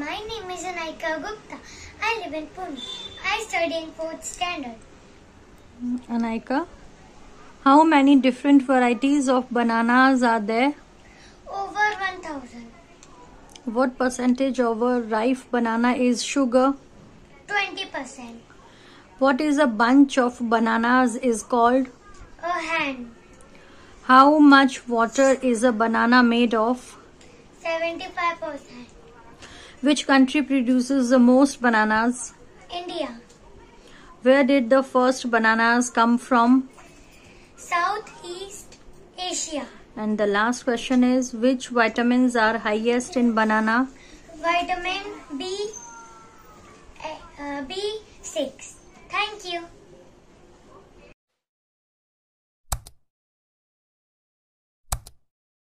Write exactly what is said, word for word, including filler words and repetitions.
My name is Anaika Gupta. I live in Pune. I study in fourth standard. Anaika, how many different varieties of bananas are there? Over one thousand. What percentage of a ripe banana is sugar? twenty percent. What is a bunch of bananas is called? A hand. How much water is a banana made of? seventy-five percent. Which country produces the most bananas? India. Where did the first bananas come from? Southeast Asia. And the last question is, which vitamins are highest in banana? Vitamin B, uh, B six. Thank you.